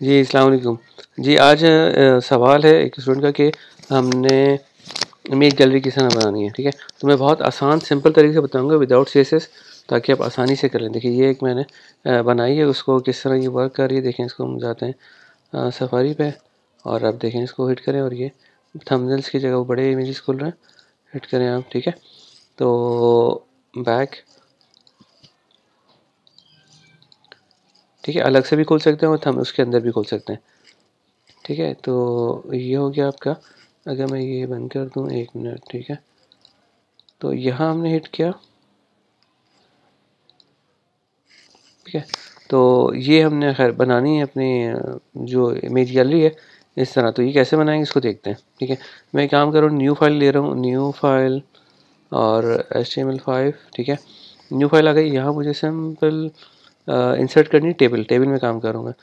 जी, अस्सलाम वालेकुम। जी, आज सवाल है एक स्टूडेंट का कि हमने इमेज गैलरी किस तरह बनानी है, ठीक है? तो मैं बहुत आसान सिंपल तरीके से बताऊँगा विदाउट सीएसएस, ताकि आप आसानी से कर लें। देखिए ये एक मैंने बनाई है, उसको किस तरह ये वर्क कर रही है देखें। इसको हम जाते हैं सफारी पे और अब देखें, इसको हिट करें और ये थंबनेल्स की जगह वो बड़े इमेजेस खुल रहे हैं। हिट करें आप, ठीक है? तो बैक, ठीक है, अलग से भी खोल सकते हैं और थंब उसके अंदर भी खोल सकते हैं, ठीक है? तो ये हो गया आपका। अगर मैं ये बंद कर दूं 1 मिनट, ठीक है? तो यहाँ हमने हिट किया, ठीक है? तो ये हमने खैर बनानी है अपनी जो इमेज गैलरी है इस तरह। तो ये कैसे बनाएंगे इसको देखते हैं, ठीक है? मैं एक काम कर रहा हूँ, न्यू फाइल ले रहा हूँ, न्यू फाइल और HTML5, ठीक है? न्यू फाइल आ गई। यहाँ मुझे सिंपल इंसर्ट करनी है, टेबल। टेबल में काम करूँगा,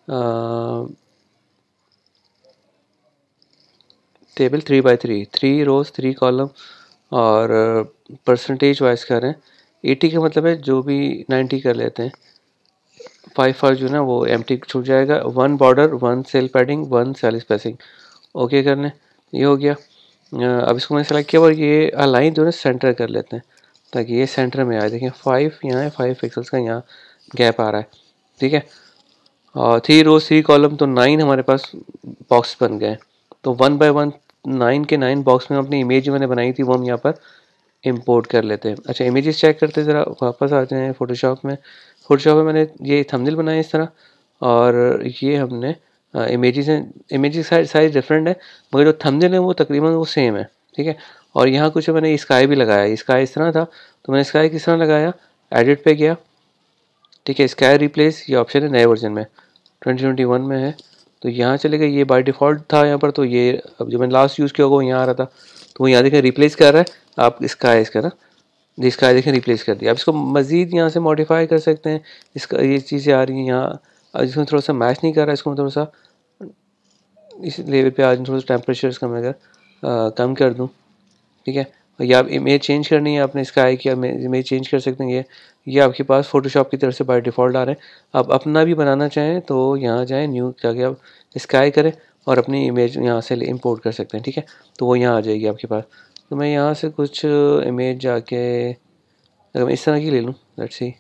टेबल 3x3, 3 रोज 3 कॉलम और परसेंटेज वाइज कर रहे हैं। 80 का मतलब है जो भी 90 कर लेते हैं। 5 जो ना वो एम्प्टी छूट जाएगा। 1 border, 1 cell padding, 1 cell spacing. Okay कर लें, ये हो गया। अब इसको मैंने सेलेक्ट किया और ये अलाइन जो है सेंटर कर लेते हैं ताकि ये सेंटर में आए। देखें 5 यहाँ है, 5 पिक्सल्स का यहाँ गैप आ रहा है, ठीक है? और 3 रोज 3 कॉलम, तो 9 हमारे पास बॉक्स बन गए। तो 1 बाय 1 9 के 9 बॉक्स में अपनी इमेज जो मैंने बनाई थी वो हम यहाँ पर इंपोर्ट कर लेते हैं। अच्छा, इमेजेस चेक करते हैं, ज़रा वापस आते हैं फोटोशॉप में। फोटोशॉप में मैंने ये थंबनेल बनाए इस तरह और ये हमने इमेजेस हैं। इमेजेस साइज डिफरेंट है मगर जो थंबनेल है वो तकरीबन वो सेम है, ठीक है? और यहाँ कुछ मैंने स्काई भी लगाया। स्काई इस तरह था तो मैंने स्काई किस तरह लगाया, एडिट पे गया, ठीक है? स्काई रिप्लेस ये ऑप्शन है नए वर्जन में, 2021 में है। तो यहाँ चले गए, ये बाय डिफ़ॉल्ट था यहाँ पर। तो ये अब जो मैंने लास्ट यूज़ किया होगा वो यहाँ आ रहा था, तो वो यहाँ देखें रिप्लेस कर रहा है। आप इसका ना जिसका देखें रिप्लेस कर दिया। अब इसको मज़ीद यहाँ से मॉडिफाई कर सकते हैं। इसका ये चीज़ें आ रही हैं यहाँ। अब इसमें थोड़ा सा मैच नहीं कर रहा है, इसको मैं थोड़ा सा इस लेवल पे आज थोड़ा सा टेम्परेचर इसका मैं अगर कम कर दूँ, ठीक है? या आप इमेज चेंज करनी है आपने, स्काई की इमेज चेंज कर सकते हैं। ये आपके पास फोटोशॉप की तरफ से बाय डिफ़ॉल्ट आ रहे हैं। आप अपना भी बनाना चाहें तो यहाँ जाएँ, न्यू जाके आप स्काई करें और अपनी इमेज यहाँ से इंपोर्ट कर सकते हैं, ठीक है? तो वो यहाँ आ जाएगी आपके पास। तो मैं यहाँ से कुछ इमेज जाके अगर मैं इस तरह की ले लूँ, लेट्स सी,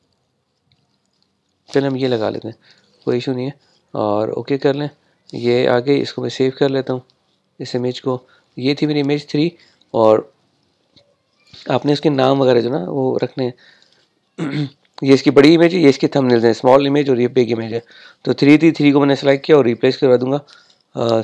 पहले हम ये लगा लेते हैं, कोई इशू नहीं है। और ओके कर लें, ये आ गई। इसको मैं सेव कर लेता हूँ इस इमेज को। ये थी मेरी इमेज 3 और आपने इसके नाम वगैरह जो ना वो रखने हैं। ये इसकी बड़ी इमेज है, ये इसकी थंबनेल्स हैं, स्मॉल इमेज और ये बिग इमेज है। तो 3 थी, 3 को मैंने सेलेक्ट किया और रिप्लेस करवा दूंगा।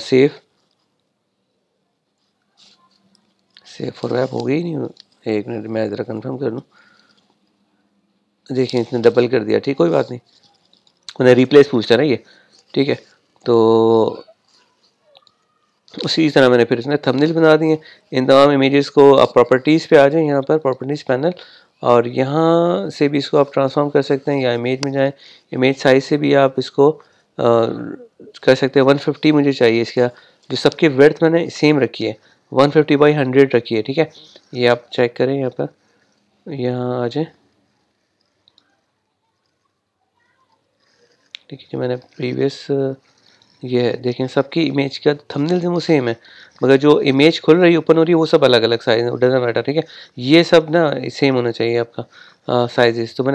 सेव फॉर ऐप हो गई नहीं, 1 मिनट मैं ज़रा कंफर्म कर लूँ। देखिए इसने डबल कर दिया, ठीक, कोई बात नहीं, उन्हें रिप्लेस पूछता है ना ये, ठीक है? तो उसी तरह मैंने फिर इसमें थंबनेल बना दिए। इन तमाम इमेजेस को आप प्रॉपर्टीज़ पे आ जाएं, यहाँ पर प्रॉपर्टीज़ पैनल, और यहाँ से भी इसको आप ट्रांसफॉर्म कर सकते हैं या इमेज में जाएं। इमेज साइज़ से भी आप इसको कर सकते हैं। 150 मुझे चाहिए इसका, जो सबकी विड्थ मैंने सेम रखी है, 150/100 रखी है, ठीक है? ये आप चेक करें यहाँ पर, यहाँ आ जाएँ, ठीक है? जो मैंने प्रीवियस ये है, देखें सबकी इमेज का थंबनेल जो सेम है मगर जो इमेज खुल रही है ओपन हो रही है वो सब अलग अलग साइज है, डजंट मैटर, ठीक है? ये सब ना सेम होना चाहिए आपका साइजेस। तो मैंने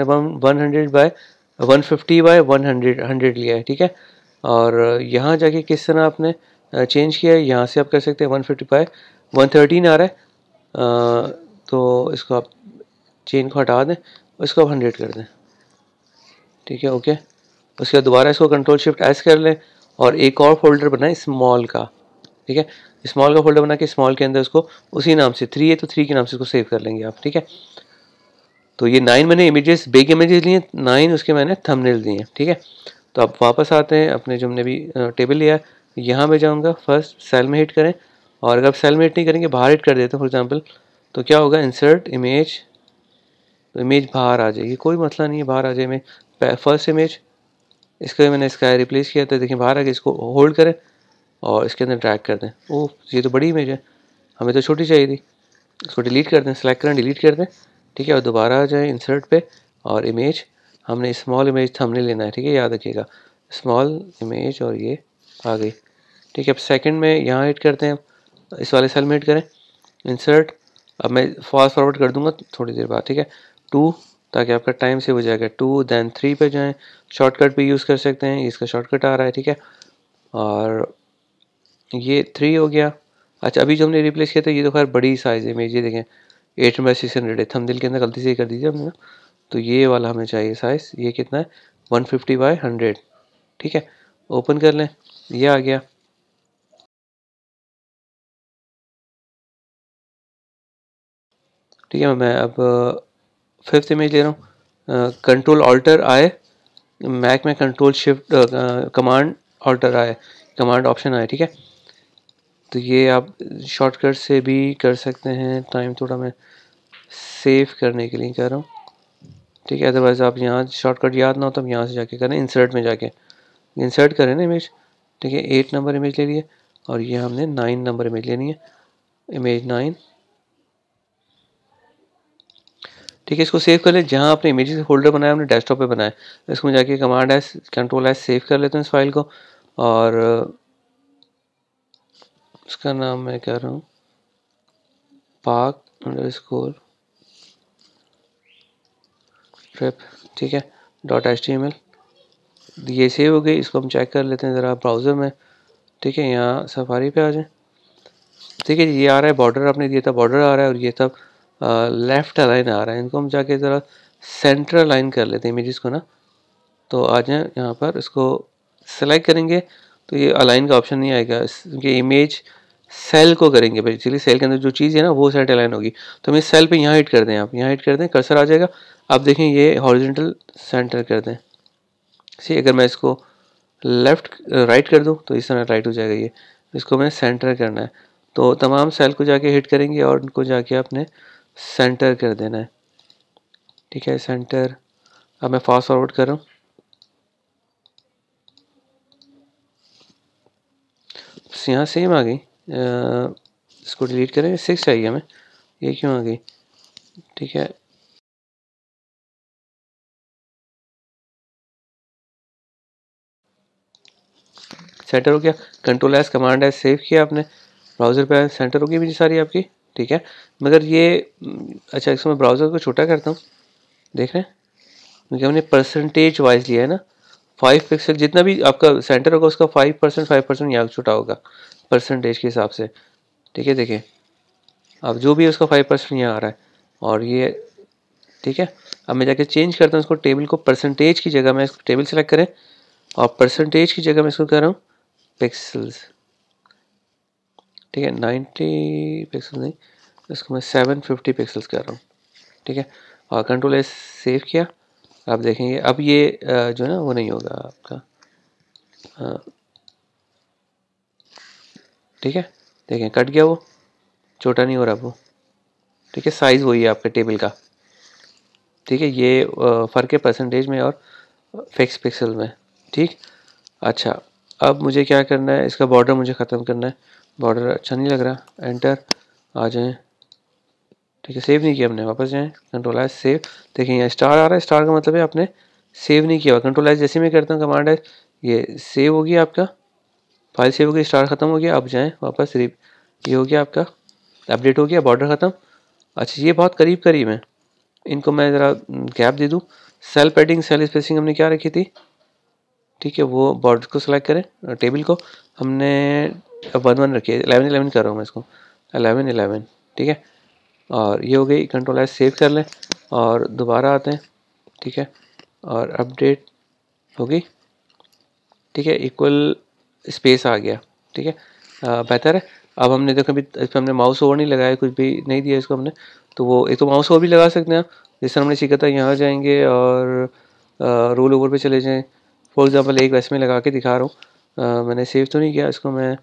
150/150/100 लिया है, ठीक है? और यहाँ जाके किस तरह आपने चेंज किया है, यहाँ से आप कर सकते हैं 150/113 आ रहा है। तो इसको आप चेन को हटा दें और इसको आप 100 कर दें, ठीक है? ओके, उसके बाद दोबारा इसको Ctrl+Shift+S कर लें और एक और फोल्डर बनाएं स्मॉल का, ठीक है? स्मॉल का फोल्डर बना के स्मॉल के अंदर उसको उसी नाम से 3 है तो 3 के नाम से उसको सेव कर लेंगे आप, ठीक है? तो ये 9 मैंने इमेजेस, बिग इमेजेस लिए, 9 उसके मैंने थंबनेल दिए, ठीक है? तो अब वापस आते हैं अपने जो हमने भी टेबल लिया, यहाँ पे जाऊँगा, फर्स्ट सेल में हिट करें और अगर आप सेल में हिट नहीं करेंगे बाहर हिट कर देते हैं फॉर एग्जाम्पल, तो क्या होगा, इंसर्ट इमेज, तो इमेज बाहर आ जाएगी, कोई मसला नहीं है, बाहर आ जाए इमेज। फर्स्ट इमेज, इसका मैंने इसका रिप्लेस किया था, देखिए बाहर आ गया। इसको होल्ड करें और इसके अंदर ड्रैग कर दें। ओह, ये तो बड़ी इमेज है, हमें तो छोटी चाहिए थी। इसको डिलीट कर दें, सेलेक्ट करें, डिलीट कर दें, ठीक है? और दोबारा आ जाए इंसर्ट पे और इमेज, हमने स्मॉल इमेज थंबनेल लेना है, ठीक है? याद रखिएगा स्मॉल इमेज और ये आ गई। ठीक है, अब सेकंड में यहाँ हिट करते हैं, इस वाले सेल में हिट करें, इंसर्ट। अब मैं फास्ट फॉरवर्ड कर दूंगा थोड़ी देर बाद। ठीक है, 2, ताकि आपका टाइम सेव हो जाएगा। 2 देन 3 पे जाएं, शॉर्टकट भी यूज़ कर सकते हैं, इसका शॉर्टकट आ रहा है। ठीक है, और ये 3 हो गया। अच्छा, अभी जो हमने रिप्लेस किया था ये तो खैर बड़ी साइज़ इमेज, ये देखें 8x600 है, थंबनेल के अंदर गलती से ही कर दीजिए हमने ना। तो ये वाला हमें चाहिए साइज़, ये कितना है 150x100। ठीक है, ओपन कर लें, ये आ गया। ठीक है, मैं अब फिफ्थ इमेज ले रहा हूँ। कंट्रोल ऑल्टर आए, मैक में control shift command alter I, command option I. ठीक है, तो ये आप शॉर्टकट से भी कर सकते हैं। टाइम थोड़ा मैं सेव करने के लिए कर रहा हूँ। ठीक है, अदरवाइज़ आप यहाँ शॉर्टकट याद ना हो तो हम यहाँ से जाके करें, इंसर्ट में जाके इंसर्ट करें ना इमेज। ठीक है, 8 नंबर इमेज ले लिए और ये हमने 9 नंबर इमेज लेनी है, इमेज 9। ठीक है, इसको सेव कर ले। जहाँ आपने इमेजेस फोल्डर बनाया हमने डेस्कटॉप पे बनाया, इसको मैं जाके command S control S save कर लेता हूँ इस फाइल को। और इसका नाम मैं कह रहा हूँ park_trip। ठीक है, .html ये सेव हो गई। इसको हम चेक कर लेते हैं ज़रा ब्राउज़र में। ठीक है, यहाँ सफारी पे आ जाएं। ठीक है, ये आ रहा है बॉर्डर, आपने दिया था बॉर्डर आ रहा है, और ये सब लेफ्ट अलाइन आ रहा है। इनको हम जाके ज़रा सेंटर अलाइन कर लेते हैं इमेजेस को ना। तो आ जाए यहाँ पर, इसको सेलेक्ट करेंगे तो ये अलाइन का ऑप्शन नहीं आएगा, क्योंकि इमेज सेल को करेंगे बेसिकली, सेल के अंदर जो चीज़ है ना वो साइड अलाइन होगी। तो हम इस सेल पे यहाँ हिट कर दें, आप यहाँ हिट कर दें, कर्सर आ जाएगा। आप देखें ये हॉरिजॉन्टल सेंटर कर दें। सी अगर मैं इसको लेफ्ट राइट कर दूँ तो इस तरह राइट हो जाएगा। ये इसको मैंने सेंटर करना है, तो तमाम सेल को जाके हिट करेंगे और उनको जाके आपने सेंटर कर देना है। ठीक है, सेंटर। अब मैं फास्ट फॉरवर्ड कर रहा हूँ, यहाँ सेम आ गई। इसको डिलीट करें, 6 चाहिए हमें, ये क्यों आ गई। ठीक है, सेंटर हो गया। Control S command S save किया आपने, ब्राउज़र पे सेंटर हो गई भी सारी आपकी। ठीक है, मगर ये अच्छा, इसको मैं ब्राउज़र को छोटा करता हूँ, देख रहे हैं, क्योंकि हमने परसेंटेज वाइज लिया है ना। 5 पिक्सल जितना भी आपका सेंटर होगा उसका 5%, 5% यहाँ छोटा होगा परसेंटेज के हिसाब से। ठीक है, देखिए अब जो भी है उसका 5% यहाँ आ रहा है, और ये ठीक है। अब मैं जाके चेंज करता हूँ इसको, टेबल को परसेंटेज की जगह मैं इसको टेबल सेलेक्ट करें, और परसेंटेज की जगह मैं इसको कर रहा हूँ पिक्सल्स। ठीक है, 90 पिक्सल नहीं, इसको मैं 750 पिक्सल्स कर रहा हूँ। ठीक है, और कंट्रोल एस सेव किया। आप देखेंगे अब ये जो है ना वो नहीं होगा आपका। ठीक है, देखें कट गया, वो छोटा नहीं हो रहा वो। ठीक है, साइज़ वही है आपके टेबल का। ठीक है, ये फ़र्क है परसेंटेज में और फिक्स पिक्सल में। ठीक, अच्छा अब मुझे क्या करना है, इसका बॉर्डर मुझे ख़त्म करना है। बॉर्डर अच्छा नहीं लग रहा, एंटर आ जाएं। ठीक है, सेव नहीं किया हमने, वापस जाएं, कंट्रोल एस सेव। देखिए यहाँ स्टार आ रहा है, स्टार का मतलब है आपने सेव नहीं किया हुआ। कंट्रोल एस जैसे मैं करता हूँ कमांड है, ये सेव हो गया आपका, फाइल सेव हो गई, स्टार ख़त्म हो गया। अब जाएँ वापस, ये हो गया आपका, अपडेट हो गया, बॉर्डर ख़त्म। अच्छा, ये बहुत करीब करीब है, इनको मैं ज़रा गैप दे दूँ। सेल पैडिंग, सेल स्पेसिंग हमने क्या रखी थी। ठीक है, वो बॉर्डर को सिलेक्ट करें, टेबल को हमने 1 1 रखी है, 11 11 कर रहा हूँ मैं इसको, 11 11। ठीक है, और ये हो गई। कंट्रोल एस सेव कर लें और दोबारा आते हैं। ठीक है, और अपडेट हो गई। ठीक है, इक्वल स्पेस आ गया। ठीक है, बेहतर है। अब हमने देखो अभी इस पर हमने माउस ओवर नहीं लगाया, कुछ भी नहीं दिया इसको हमने, तो वो एक तो माउस ओवर भी लगा सकते हैं आप, जिस तरह हमने सीखा था। यहाँ जाएंगे और रोल ओवर पे चले जाएं। फॉर एग्जांपल एक वैसे में लगा के दिखा रहा हूँ, मैंने सेव तो नहीं किया इसको, मैं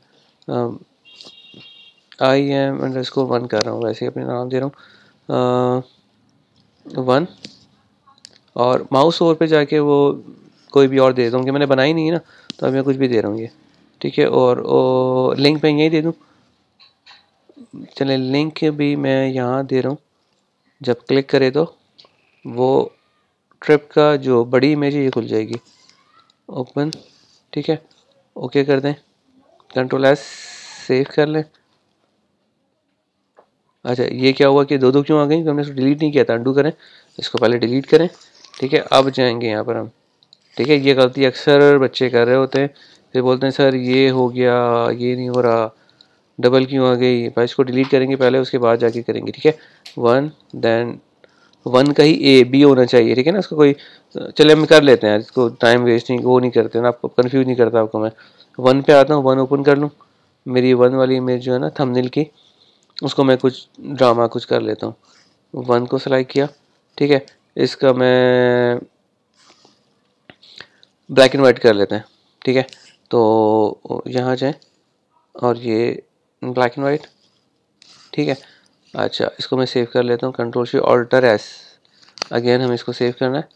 IM_1 कर रहा हूँ, वैसे अपने नाम दे रहा हूँ 1, और माउस ओवर पे जाके वो कोई भी और दे देता हूँ, कि मैंने बनाई नहीं है ना, तो अब मैं कुछ भी दे रहा हूँ ये। ठीक है, और लिंक मैं यही दे दूँ, चले लिंक भी मैं यहाँ दे रहा हूँ। जब क्लिक करे तो वो ट्रिप का जो बड़ी इमेज है ये खुल जाएगी, ओपन। ठीक है, ओके कर दें, कंट्रोल एस सेव कर लें। अच्छा ये क्या हुआ कि दो दो क्यों आ गई, तो हमने इसको डिलीट नहीं किया था, अंडू करें, इसको पहले डिलीट करें। ठीक है, अब जाएंगे यहाँ पर हम। ठीक है, ये गलती अक्सर बच्चे कर रहे होते हैं, फिर बोलते हैं सर ये हो गया, ये नहीं हो रहा, डबल क्यों आ गई। भाई इसको डिलीट करेंगे पहले, उसके बाद जाके करेंगे। ठीक है, वन देन वन का ही ए बी होना चाहिए। ठीक है ना, इसको कोई, चले हम कर लेते हैं, इसको टाइम वेस्ट नहीं, वो नहीं करते ना, आपको कंफ्यूज नहीं करता आपको मैं। वन पे आता हूँ, वन ओपन कर लूँ, मेरी वन वाली इमेज जो है ना थंबनेल की, उसको मैं कुछ ड्रामा कुछ कर लेता हूँ। वन को सिलेक्ट किया। ठीक है, इसका मैं ब्लैक एंड वाइट कर लेते हैं। ठीक है, तो यहाँ जाए और ये ब्लैक एंड वाइट। ठीक है, अच्छा इसको मैं सेव कर लेता हूँ, कंट्रोल से ऑल्टर एस, अगेन हमें इसको सेव करना है।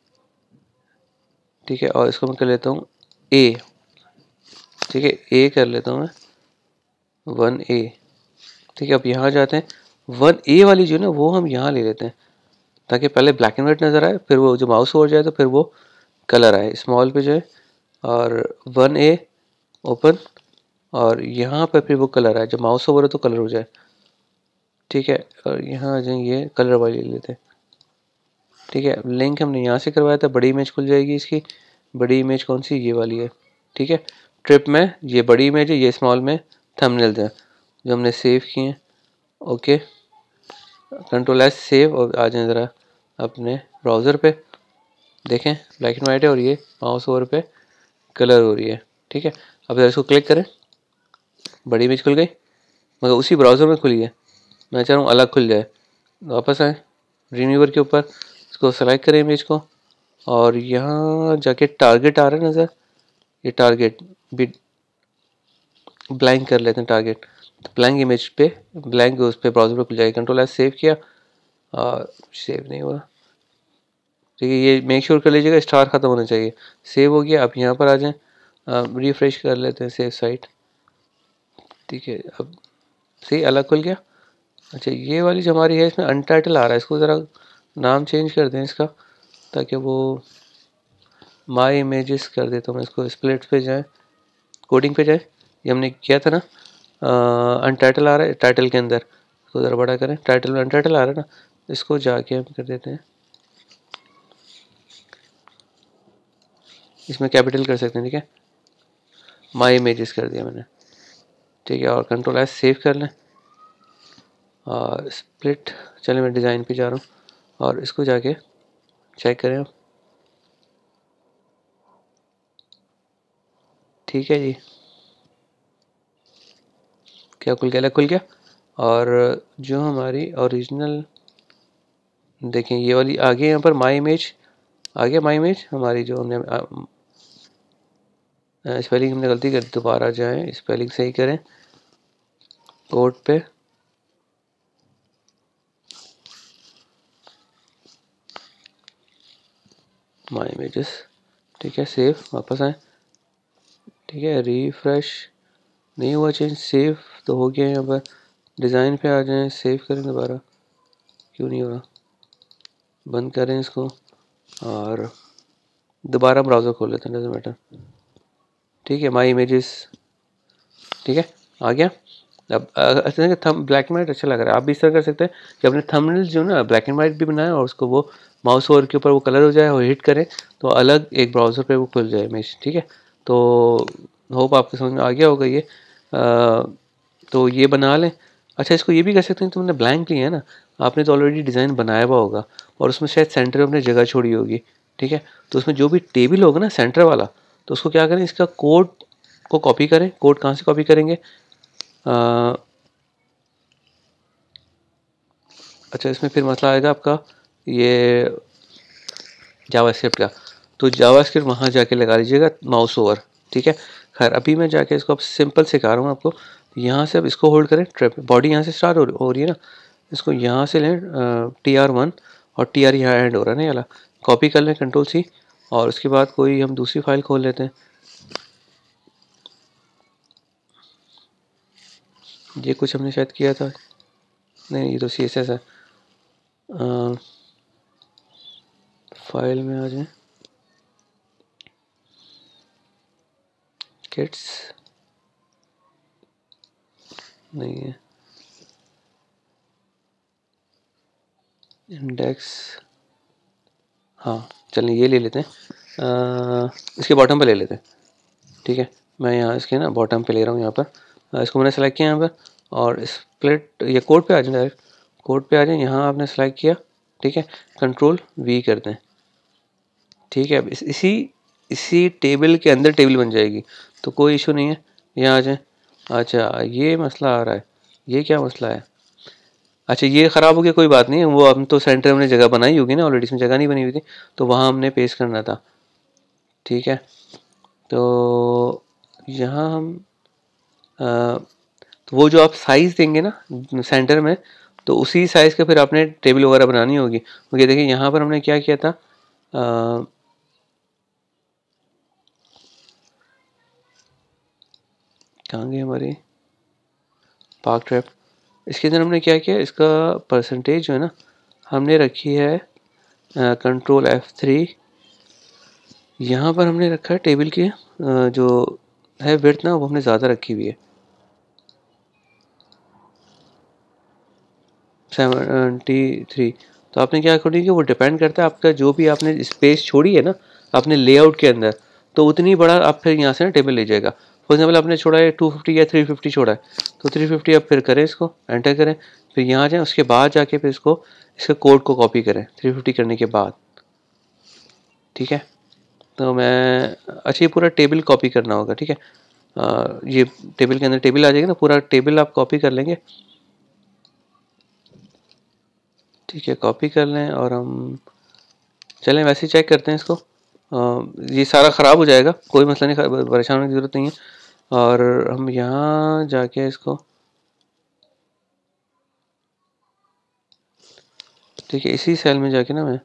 ठीक है, और इसको मैं कर लेता हूँ ए। ठीक है, ए कर लेता हूँ मैं, वन ए। ठीक है, अब यहाँ जाते हैं, वन ए वाली जो है ना वो हम यहाँ ले लेते हैं, ताकि पहले ब्लैक एंड वाइट नज़र आए, फिर वो जो माउस ओवर जाए तो फिर वो कलर आए। स्मॉल पे जाए और वन ए ओपन, और यहाँ पर फिर वो कलर आए, जब माउस ओवर है तो कलर हो जाए। ठीक है, और यहाँ आ जाएंगे, कलर वाली ले लेते हैं। ठीक है, लिंक हमने यहाँ से करवाया था, बड़ी इमेज खुल जाएगी इसकी। बड़ी इमेज कौन सी, ये वाली है। ठीक है, ट्रिप में ये बड़ी इमेज है, ये स्मॉल में थंबनेल्स हैं जो हमने सेव किए हैं। ओके, कंट्रोल एस सेव, और आ जाए ज़रा अपने ब्राउज़र पे, देखें ब्लैक एंड वाइट है और ये माउस ओवर पे कलर हो रही है। ठीक है, अब जरा इसको क्लिक करें, बड़ी इमेज खुल गई, मगर उसी ब्राउज़र में खुली है, मैं चाह रहा हूँ अलग खुल जाए। वापस आए रिमूवर के ऊपर, इसको सेलेक्ट करें इमेज को, और यहाँ जाके टारगेट आ रहा है नज़र, ये टारगेट भी ब्लैंक कर लेते हैं टारगेट, तो ब्लैंक इमेज पे, ब्लैंक उस पर ब्राउज़र पे खुल जाएगा। कंट्रोल एस सेव किया और सेव नहीं हुआ। ठीक है, ये मेक श्योर कर लीजिएगा स्टार ख़त्म होना चाहिए। सेव हो गया, अब यहाँ पर आ जाएं, रिफ्रेश कर लेते हैं सेव साइट। ठीक है, अब सही अलग खुल गया। अच्छा ये वाली जो हमारी है इसमें अनटाइटल आ रहा है, इसको ज़रा नाम चेंज कर दें इसका, ताकि वो माई इमेजेस कर देता हूँ मैं इसको। स्प्लिट पे जाएँ, कोडिंग पे जाएँ, ये हमने किया था ना, अनटाइटल आ रहा है टाइटल के अंदर, इसको ज़रा बड़ा करें, टाइटल में अनटाइटल आ रहा है ना, इसको जाके हम कर देते हैं, इसमें कैपिटल कर सकते हैं। ठीक है, माई इमेजेस कर दिया मैंने। ठीक है, और कंट्रोल एस सेव कर लें, और स्प्लिट, चलिए मैं डिज़ाइन पे जा रहा हूँ और इसको जाके चेक करें आप। ठीक है जी, क्या खुल गया, अलग खुल गया। और जो हमारी ओरिजिनल, देखें ये वाली आगे यहाँ पर माई इमेज आ गया, माई इमेज हमारी जो हमने स्पेलिंग हमने गलती कर, दोबारा जाएं स्पेलिंग सही करें, कोड पे माई इमेजेस। ठीक है, सेव, वापस आए। ठीक है, रिफ्रेश नहीं हुआ चेंज, सेव तो हो गया। यहाँ पर डिज़ाइन पे आ जाएं, सेव करें दोबारा, क्यों नहीं हो रहा, बंद करें इसको और दोबारा ब्राउज़र खोल लेते हैं, डजंट मैटर। ठीक है, माई इमेजेस, ठीक है आ गया। अब अच्छा थम ब्लैक एंड वाइट अच्छा लग रहा है, आप भी इस तरह कर सकते हैं कि अपने थंबनेल जो ना ब्लैक एंड वाइट भी बनाएं, और उसको वो माउस ओवर के ऊपर वो कलर हो जाए और हिट करें तो अलग एक ब्राउज़र पे वो खुल जाए इमेज। ठीक है, तो होप आपको समझ में आ गया होगा ये। तो ये बना लें। अच्छा इसको ये भी कर सकते हैं, तुमने ब्लैंक लिया है ना, आपने तो ऑलरेडी डिज़ाइन बनाया हुआ होगा और उसमें शायद सेंटर में अपने जगह छोड़ी होगी। ठीक है, तो उसमें जो भी टेबल होगा ना सेंटर वाला, तो उसको क्या करें, इसका कोड को कॉपी करें। कोड कहाँ से कॉपी करेंगे, अच्छा इसमें फिर मसला आएगा आपका ये जावास्क्रिप्ट का, तो जावास्क्रिप्ट वहाँ जाके लगा लीजिएगा माउस ओवर। ठीक है, खैर अभी मैं जाके इसको अब सिंपल सिखा रहा हूँ आपको। यहाँ से अब इसको होल्ड करें, ट्रिप बॉडी यहाँ से स्टार्ट हो रही है ना, इसको यहाँ से लें TR1, और TR यहाँ एंड हो रहा है ना, ये वाला कॉपी कर लें कंट्रोल C, और उसके बाद कोई हम दूसरी फाइल खोल लेते हैं। ये कुछ हमने शायद किया था, नहीं ये तो CSS है। फाइल में आ जाए, ब्रैकेट्स नहीं है, इंडेक्स, हाँ चलिए ये ले लेते हैं, इसके बॉटम पे ले लेते हैं। ठीक है, मैं यहाँ इसके ना बॉटम पे ले रहा हूँ यहाँ पर। इसको मैंने सेलेक्ट किया यहाँ पर, और स्प्लिट ये कोड पे आ जाए, डायरेक्ट कोड पे आ जाए। यहाँ आपने सेलेक्ट किया, ठीक है, कंट्रोल वी करते हैं। ठीक है, अब इसी टेबल के अंदर टेबल बन जाएगी, तो कोई इशू नहीं है। यहाँ आ जाए। अच्छा ये मसला आ रहा है, ये क्या मसला है? अच्छा ये ख़राब हो गया, कोई बात नहीं, वो हम तो सेंटर में हमने जगह बनाई होगी ना ऑलरेडी, इसमें जगह नहीं बनी हुई थी, तो वहाँ हमने पेस्ट करना था। ठीक है, तो यहाँ हम तो वो जो आप साइज़ देंगे ना सेंटर में, तो उसी साइज़ का फिर आपने टेबल वगैरह बनानी होगी। क्योंकि देखिए यहाँ पर हमने क्या किया था, कहाँ गई हमारी पार्क ट्रैप। इसके अंदर हमने क्या किया, इसका परसेंटेज जो है ना हमने रखी है कंट्रोल F3। यहाँ पर हमने रखा है टेबल की जो है विड्थ ना, वो हमने ज़्यादा रखी हुई है, 73। तो आपने क्या करेंगे कि वो डिपेंड करता है आपका जो भी आपने स्पेस छोड़ी है ना आपने लेआउट के अंदर, तो उतनी बड़ा आप फिर यहाँ से ना टेबल ले जाएगा। फॉर एग्जाम्पल आपने छोड़ा है 250 या 350 छोड़ा है, तो 350 आप फिर करें, इसको एंटर करें, फिर यहाँ जाएँ, उसके बाद जाके फिर इसके कोड को कॉपी करें 350 करने के बाद। ठीक है, तो मैं अच्छा ये पूरा टेबल कॉपी करना होगा। ठीक है, ये टेबल के अंदर टेबल आ जाएगा ना, पूरा टेबल आप कॉपी कर लेंगे। ठीक है, कॉपी कर लें, और हम चलें वैसे ही चेक करते हैं इसको। ये सारा ख़राब हो जाएगा, कोई मसला नहीं, परेशान होने की ज़रूरत नहीं है। और हम यहाँ जाके इसको, ठीक है, इसी सेल में जाके ना मैं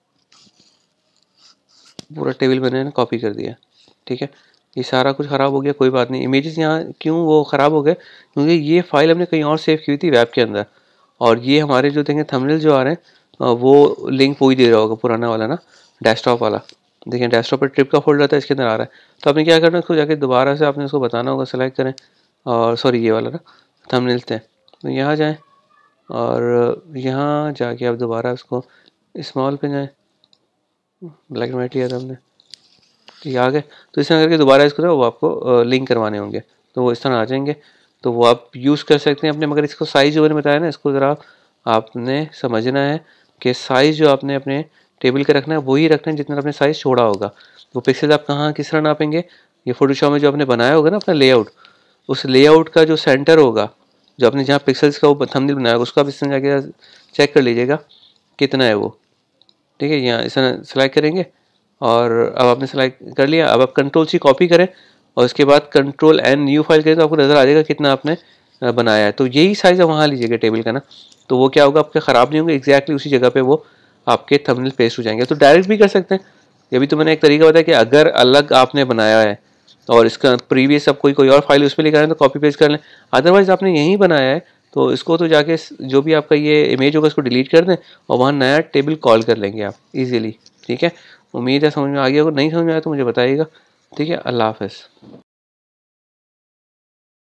पूरा टेबल मैंने ना कॉपी कर दिया। ठीक है, ये सारा कुछ ख़राब हो गया, कोई बात नहीं। इमेजेस यहाँ क्यों वो ख़राब हो गए, क्योंकि ये फाइल हमने कहीं और सेव की हुई थी वेब के अंदर, और ये हमारे जो देखें थंबनेल जो आ रहे हैं वो लिंक वही दे रहा होगा पुराना वाला ना, डेस्कटॉप वाला। देखिए डेस्कटॉप पर ट्रिप का फोल्डर था, इसके अंदर आ रहा है। तो आपने क्या करना है, इसको जाके दोबारा से आपने उसको बताना होगा, सेलेक्ट करें, और सॉरी ये वाला ना थंबनेल थे, तो यहाँ जाएँ, और यहाँ जाके आप दोबारा उसको स्मॉल पे जाएँ, ब्लैक एंड वाइट लिया था हमने, ठीक है आ गए। तो इस तरह करके दोबारा इसको ना वो आपको लिंक करवाने होंगे, तो वो इस तरह आ जाएंगे, तो वो आप यूज़ कर सकते हैं अपने। मगर इसको साइज़ जो मैंने बताया ना, इसको ज़रा आपने समझना है कि साइज़ जो आपने अपने टेबल का रखना है वही रखना है जितना आपने साइज़ छोड़ा होगा। वो पिक्सल आप कहाँ किस तरह नापेंगे, ये फोटोशॉप में जो आपने बनाया होगा ना अपना लेआउट, उस लेआउट का जो सेंटर होगा, जो आपने जहाँ पिक्सल्स का वो थंबनेल बनाया होगा, उसका आप इस तरह जाके चेक कर लीजिएगा कितना है वो। ठीक है, यहाँ इस तरह सेलेक्ट करेंगे, और अब आपने सेलेक्ट कर लिया। अब आप कंट्रोल सी कॉपी करें, और उसके बाद कंट्रोल एन न्यू फाइल करें, तो आपको नज़र आ जाएगा कितना आपने बनाया है। तो यही साइज़ वहाँ लीजिएगा टेबल का ना, तो वो क्या होगा, आपके ख़राब नहीं होंगे, एग्जैक्टली उसी जगह पे वो आपके थंबनेल पेस्ट हो जाएंगे। तो डायरेक्ट भी कर सकते हैं, ये भी तो मैंने एक तरीका बताया कि अगर अलग आपने बनाया है और इसका प्रीवियस अब कोई और फाइल उसमें लेकर आए तो कॉपी पेस्ट कर लें। अदरवाइज़ आपने यहीं बनाया है तो इसको तो जाके जो भी आपका ये इमेज होगा इसको डिलीट कर दें, और वहाँ नया टेबल कॉल कर लेंगे आप इजीली। ठीक है, उम्मीद है समझ में आ गया, अगर नहीं समझ में आया तो मुझे बताइएगा। ठीक है, अल्लाह हाफ़िज़।